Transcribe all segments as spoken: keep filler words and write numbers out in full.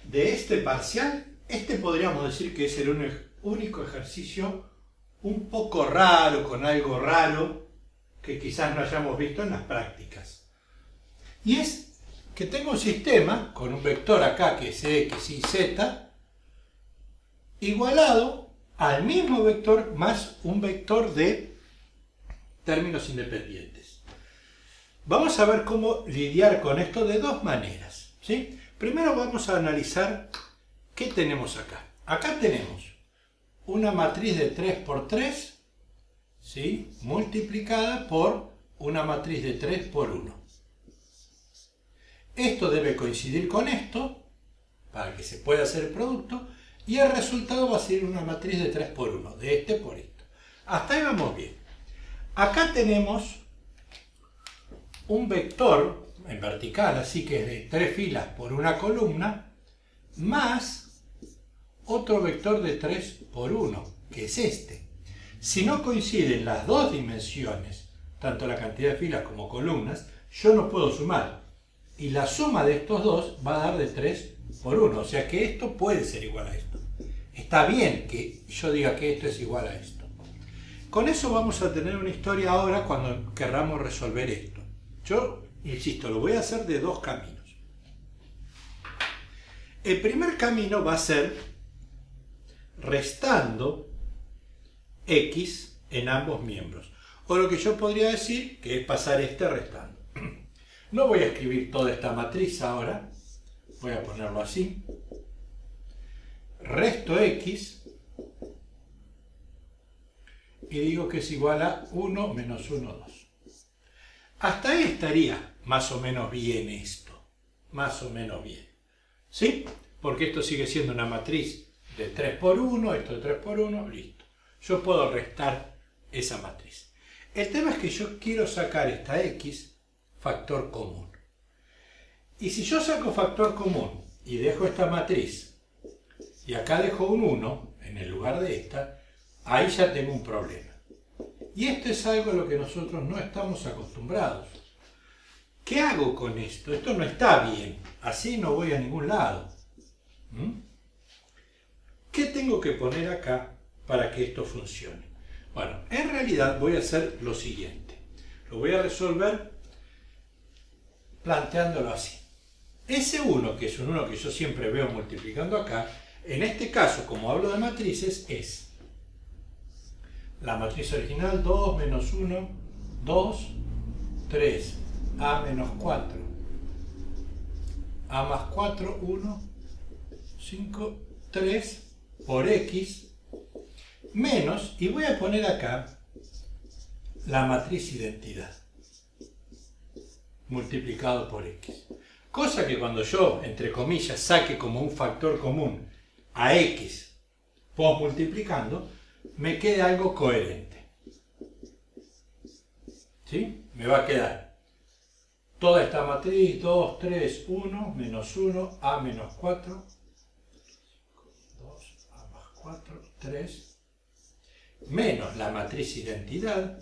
de este parcial, este podríamos decir que es el único ejercicio un poco raro, con algo raro, que quizás no hayamos visto en las prácticas. Y es que tengo un sistema con un vector acá que es x y z, igualado al mismo vector más un vector de términos independientes. Vamos a ver cómo lidiar con esto de dos maneras, ¿sí? Primero vamos a analizar qué tenemos acá. Acá tenemos una matriz de tres por tres, ¿sí?, multiplicada por una matriz de tres por uno. Esto debe coincidir con esto para que se pueda hacer el producto, y el resultado va a ser una matriz de tres por uno, de este por esto. Hasta ahí vamos bien. Acá tenemos un vector en vertical, así que es de tres filas por una columna, más otro vector de tres por uno, que es este. Si no coinciden las dos dimensiones, tanto la cantidad de filas como columnas, yo no puedo sumar. Y la suma de estos dos va a dar de tres por uno, o sea que esto puede ser igual a esto. Está bien que yo diga que esto es igual a esto. Con eso vamos a tener una historia ahora cuando querramos resolver esto. Yo, insisto, lo voy a hacer de dos caminos. El primer camino va a ser restando x en ambos miembros. O lo que yo podría decir que es pasar este restando. No voy a escribir toda esta matriz ahora. Voy a ponerlo así. Resto x y digo que es igual a uno menos uno, dos. Hasta ahí estaría más o menos bien esto. Más o menos bien. ¿Sí? Porque esto sigue siendo una matriz de tres por uno, esto de tres por uno, listo. Yo puedo restar esa matriz. El tema es que yo quiero sacar esta x factor común. Y si yo saco factor común y dejo esta matriz y acá dejo un uno en el lugar de esta, ahí ya tengo un problema. Y esto es algo a lo que nosotros no estamos acostumbrados. ¿Qué hago con esto? Esto no está bien. Así no voy a ningún lado. ¿Mm? ¿Qué tengo que poner acá para que esto funcione? Bueno, en realidad voy a hacer lo siguiente. Lo voy a resolver planteándolo así. Ese uno, que es un uno que yo siempre veo multiplicando acá, en este caso, como hablo de matrices, es la matriz original dos menos uno, dos, tres, a menos cuatro, a más cuatro, uno, cinco, tres, por x, menos, y voy a poner acá la matriz identidad, multiplicado por x. Cosa que cuando yo, entre comillas, saque como un factor común a x post multiplicando, me quede algo coherente. ¿Sí? Me va a quedar toda esta matriz, dos, tres, uno, menos uno, a menos cuatro, dos, a más cuatro, tres, menos la matriz identidad,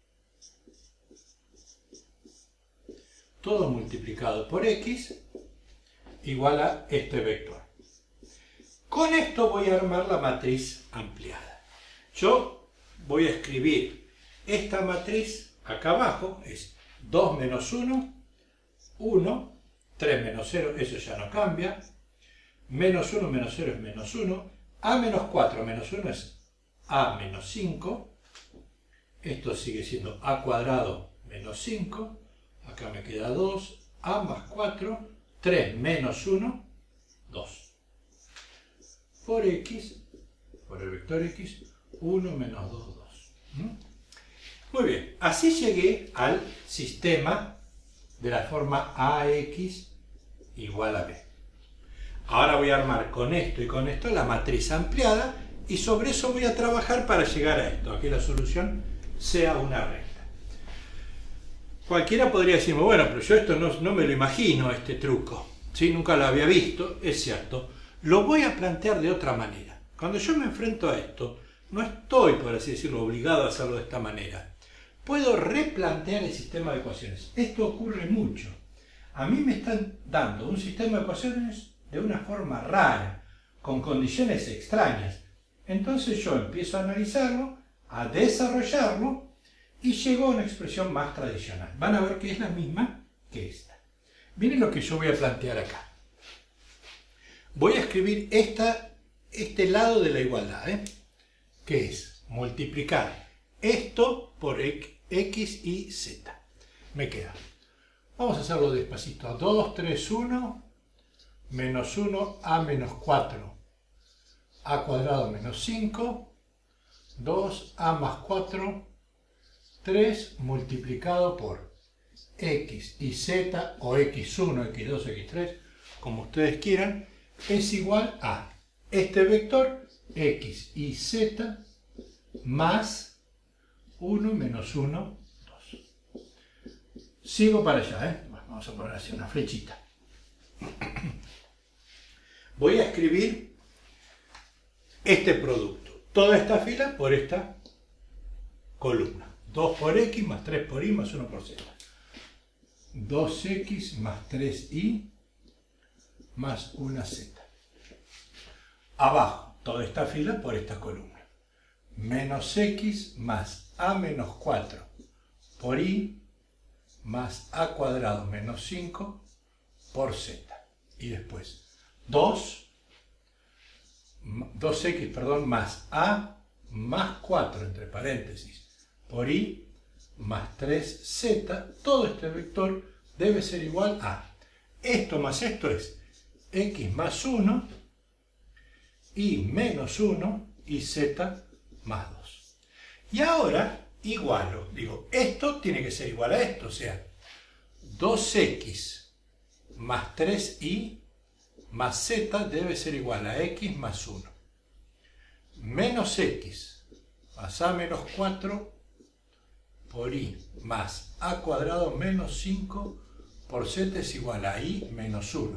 todo multiplicado por x, igual a este vector. Con esto voy a armar la matriz ampliada. Yo voy a escribir esta matriz acá abajo, es dos menos uno, uno, tres menos cero, eso ya no cambia, menos uno menos cero es menos uno, a menos cuatro menos uno es a menos cinco, esto sigue siendo a cuadrado menos cinco, acá me queda dos, a más cuatro, tres menos uno, dos. Por x, por el vector x, uno menos dos, dos. ¿Mm? Muy bien, así llegué al sistema de la forma ax igual a b. Ahora voy a armar con esto y con esto la matriz ampliada y sobre eso voy a trabajar para llegar a esto, a que la solución sea una recta. Cualquiera podría decirme, bueno, pero yo esto no, no me lo imagino, este truco. ¿Sí? Nunca lo había visto, es cierto. Lo voy a plantear de otra manera. Cuando yo me enfrento a esto, no estoy, por así decirlo, obligado a hacerlo de esta manera. Puedo replantear el sistema de ecuaciones. Esto ocurre mucho. A mí me están dando un sistema de ecuaciones de una forma rara, con condiciones extrañas. Entonces yo empiezo a analizarlo, a desarrollarlo y llego a una expresión más tradicional. Van a ver que es la misma que esta. Miren lo que yo voy a plantear acá. Voy a escribir esta, este lado de la igualdad, ¿eh? que es multiplicar esto por x y z. Me queda. Vamos a hacerlo despacito. dos, tres, uno, menos uno, a menos cuatro, a cuadrado menos cinco, dos, a más cuatro, tres multiplicado por x y z, o equis uno, equis dos, equis tres, como ustedes quieran, es igual a este vector, x y z, más uno menos uno, dos. Sigo para allá, ¿eh? Vamos a poner así una flechita. Voy a escribir este producto, toda esta fila por esta columna. dos por x más tres por y más uno por z. dos equis más tres y más una z. Abajo, toda esta fila por esta columna. Menos x más a menos cuatro por y más a cuadrado menos cinco por z. Y después dos, dos equis, perdón, más a más cuatro, entre paréntesis, por y más tres z. Todo este vector debe ser igual a esto más esto es x más uno, y menos uno, y z más dos. Y ahora igualo, digo, esto tiene que ser igual a esto, o sea, dos equis más tres y más z debe ser igual a x más uno. Menos x más a menos cuatro por y más a cuadrado menos cinco por z es igual a y menos uno.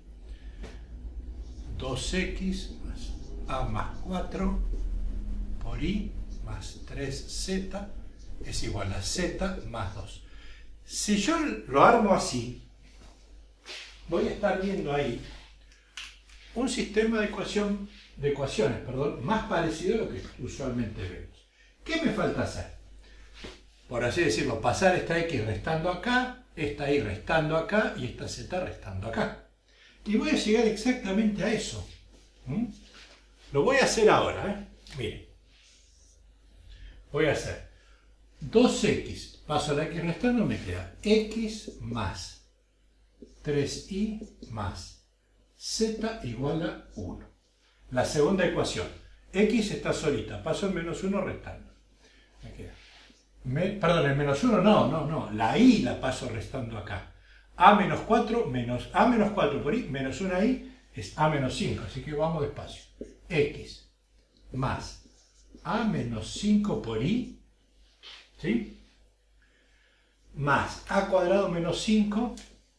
dos equis más a más cuatro por y más tres z es igual a z más dos. Si yo lo armo así, voy a estar viendo ahí un sistema de, ecuación, de ecuaciones perdón, más parecido a lo que usualmente vemos. ¿Qué me falta hacer? Por así decirlo, pasar esta x restando acá, esta y restando acá y esta z restando acá. Y voy a llegar exactamente a eso. ¿Mm? Lo voy a hacer ahora, ¿eh? Miren. Voy a hacer dos equis, paso la x restando, me queda x más tres y más z igual a uno. La segunda ecuación, x está solita, paso el menos uno restando. Me queda. Me, perdón, el menos uno no, no, no, la y la paso restando acá. A menos cuatro menos a menos cuatro por y menos una y es a menos cinco, así que vamos despacio. X más a menos cinco por y, ¿sí? Más a cuadrado menos cinco,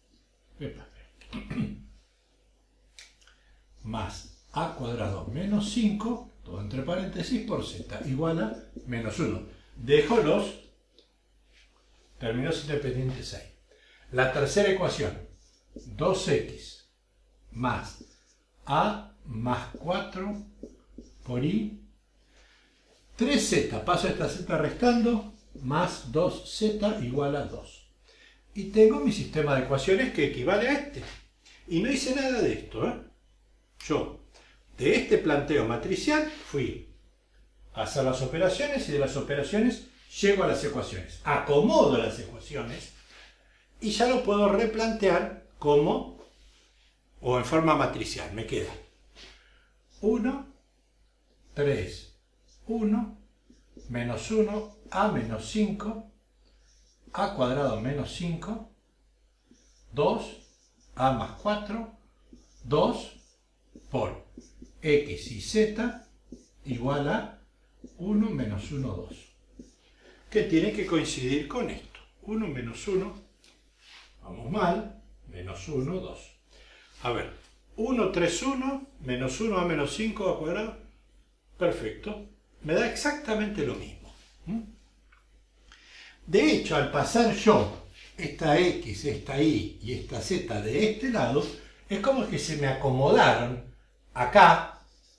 más a cuadrado menos cinco, todo entre paréntesis, por z, igual a menos uno. Dejo los términos independientes ahí. La tercera ecuación, dos equis más a más cuatro por y, tres z, paso esta z restando, más dos z igual a dos. Y tengo mi sistema de ecuaciones que equivale a este. Y no hice nada de esto, ¿eh? Yo, de este planteo matricial, fui a hacer las operaciones y de las operaciones llego a las ecuaciones. Acomodo las ecuaciones y ya lo puedo replantear como o en forma matricial. Me queda uno, tres, uno, menos uno, a menos cinco, a cuadrado menos cinco, dos, a más cuatro, dos, por x y z igual a uno menos uno, dos. Que tiene que coincidir con esto. uno menos uno, vamos mal, menos uno, dos. A ver, uno, tres, uno, menos uno a menos cinco a cuadrado. Perfecto. Me da exactamente lo mismo. ¿Mm? De hecho, al pasar yo esta x, esta y y esta z de este lado, Es como que se me acomodaron acá,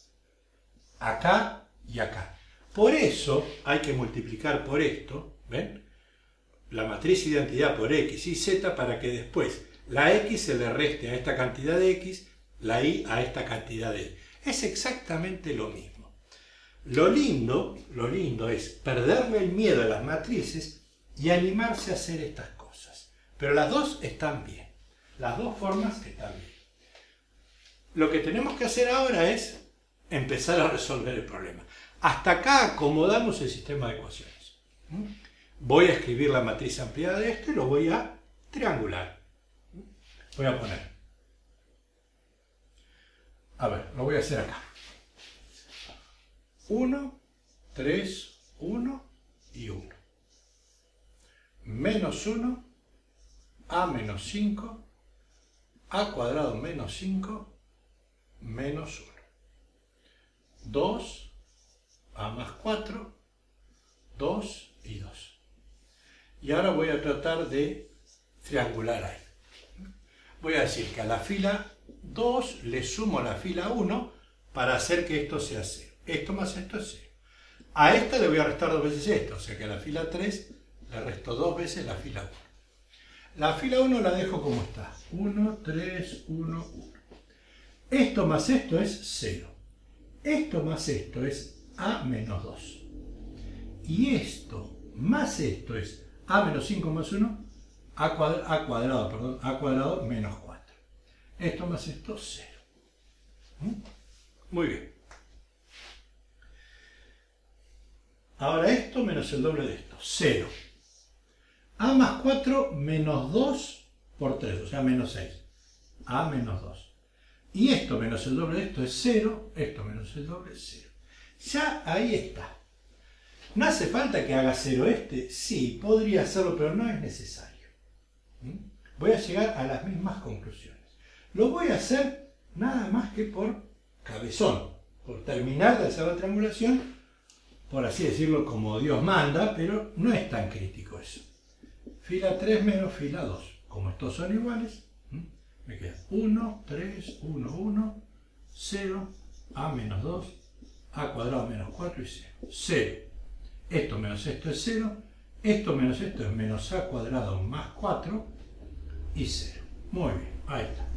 acá y acá. Por eso hay que multiplicar por esto, ¿ven? La matriz identidad por X y Z para que después la X se le reste a esta cantidad de X, la Y a esta cantidad de Y. Es exactamente lo mismo. Lo lindo, lo lindo es perderle el miedo a las matrices y animarse a hacer estas cosas. Pero las dos están bien. Las dos formas están bien. Lo que tenemos que hacer ahora es empezar a resolver el problema. Hasta acá acomodamos el sistema de ecuaciones. Voy a escribir la matriz ampliada de esto y lo voy a triangular. Voy a poner. A ver, lo voy a hacer acá. uno, tres, uno y uno. Menos uno, a menos cinco, a cuadrado menos cinco, menos uno. dos, a más cuatro, dos y dos. Y ahora voy a tratar de triangular ahí. Voy a decir que a la fila dos le sumo la fila uno para hacer que esto sea cero. Esto más esto es cero. A esta le voy a restar dos veces esto, o sea que a la fila tres le resto dos veces la fila uno. La fila uno la dejo como está. uno, tres, uno, uno. Esto más esto es cero. Esto más esto es a menos dos. Y esto más esto es a menos cinco más uno, a cuadrado, a cuadrado, perdón, a cuadrado menos cuatro. Esto más esto, cero. ¿Mm? Muy bien. Ahora esto menos el doble de esto, cero. A más cuatro menos dos por tres, o sea, menos seis. A menos dos. Y esto menos el doble de esto es cero, esto menos el doble es cero. Ya ahí está. ¿No hace falta que haga cero este? Sí, podría hacerlo, pero no es necesario. ¿Mm? Voy a llegar a las mismas conclusiones. Lo voy a hacer nada más que por cabezón, por terminar de hacer la triangulación, por así decirlo como Dios manda, pero no es tan crítico eso. Fila tres menos fila dos. Como estos son iguales, me queda uno, tres, uno, uno, cero, a menos dos, a cuadrado menos cuatro y cero. cero. Esto menos esto es cero, esto menos esto es menos a cuadrado más cuatro y cero. Muy bien, ahí está.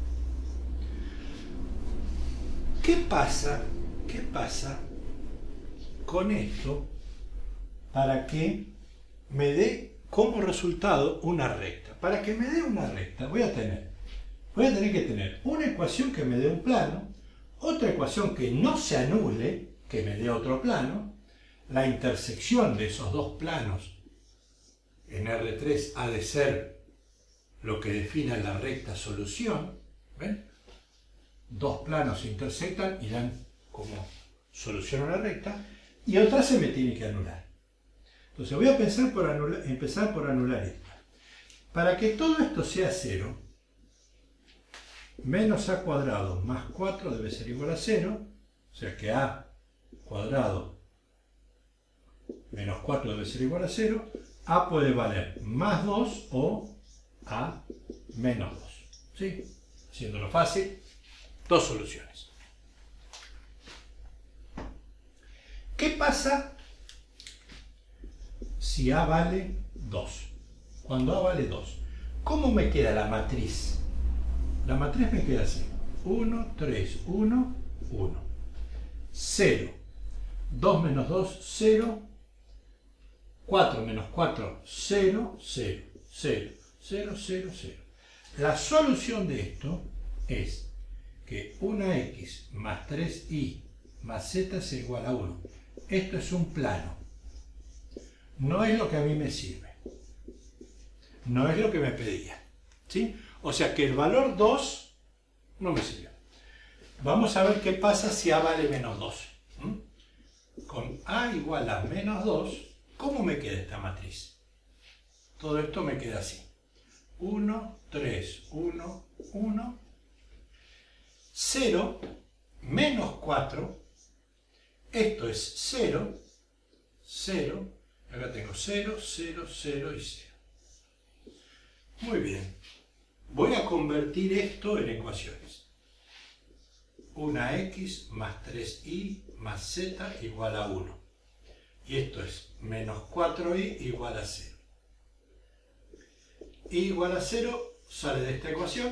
¿Qué pasa? ¿Qué pasa con esto para que me dé como resultado una recta? Para que me dé una recta voy a tener, voy a tener que tener una ecuación que me dé un plano, otra ecuación que no se anule, que me dé otro plano, la intersección de esos dos planos en R tres ha de ser lo que defina la recta solución. ¿Ven? Dos planos se intersectan y dan como solución a la recta, y otra se me tiene que anular. Entonces voy a pensar por anular, empezar por anular esta. Para que todo esto sea cero, menos a cuadrado más cuatro debe ser igual a cero, o sea que a cuadrado menos cuatro debe ser igual a cero, a puede valer más dos o a menos dos. ¿Sí? Haciéndolo fácil, dos soluciones. ¿Qué pasa si a vale dos? Cuando a vale dos, ¿cómo me queda la matriz? La matriz me queda así. uno, tres, uno, uno. cero. dos menos dos, cero. cuatro menos cuatro, cero, cero, cero, cero, cero, cero. La solución de esto es que una x más tres y más z es igual a uno. Esto es un plano. No es lo que a mí me sirve. No es lo que me pedía. ¿Sí? O sea que el valor dos no me sirve. Vamos a ver qué pasa si a vale menos dos. ¿Mm? Con a igual a menos dos, ¿cómo me queda esta matriz? Todo esto me queda así. uno, tres, uno, uno. cero menos cuatro. Esto es cero, cero. Acá tengo cero, cero, cero y cero. Muy bien. voy a convertir esto en ecuaciones. una x más tres y más z igual a uno. Y esto es menos cuatro y igual a cero. Y igual a cero sale de esta ecuación.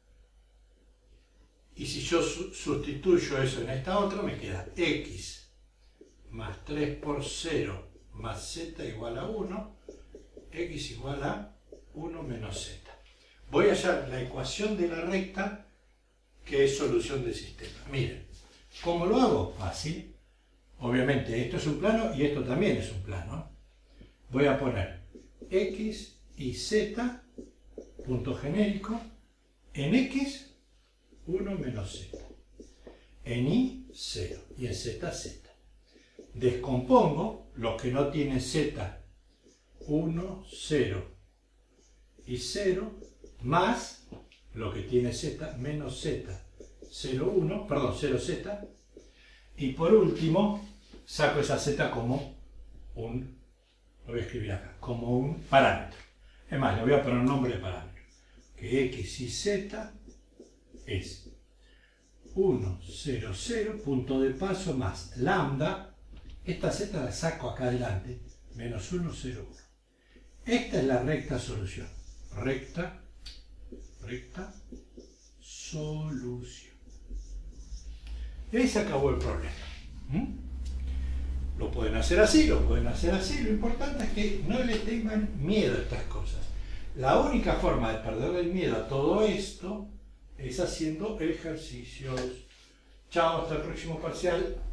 Y si yo su sustituyo eso en esta otra, me queda x más tres por cero más z igual a uno. X igual a uno menos z. Voy a hallar la ecuación de la recta que es solución del sistema. Miren, ¿cómo lo hago? Fácil. Obviamente esto es un plano y esto también es un plano. Voy a poner x y z, punto genérico, en x, uno menos z. En y, cero. Y en z, z. Descompongo lo que no tiene z, uno, cero y cero, más lo que tiene z, menos z, cero, uno, perdón, cero z, y por último saco esa z como un, lo voy a escribir acá, como un parámetro. Es más, le voy a poner un nombre de parámetro, que x y z es uno, cero, cero, punto de paso más lambda, esta z la saco acá adelante, menos uno, cero, uno. Esta es la recta solución. Recta, recta, solución. Y ahí se acabó el problema. ¿Mm? Lo pueden hacer así, lo pueden hacer así. Lo importante es que no le tengan miedo a estas cosas. La única forma de perder el miedo a todo esto es haciendo ejercicios. Chao, hasta el próximo parcial.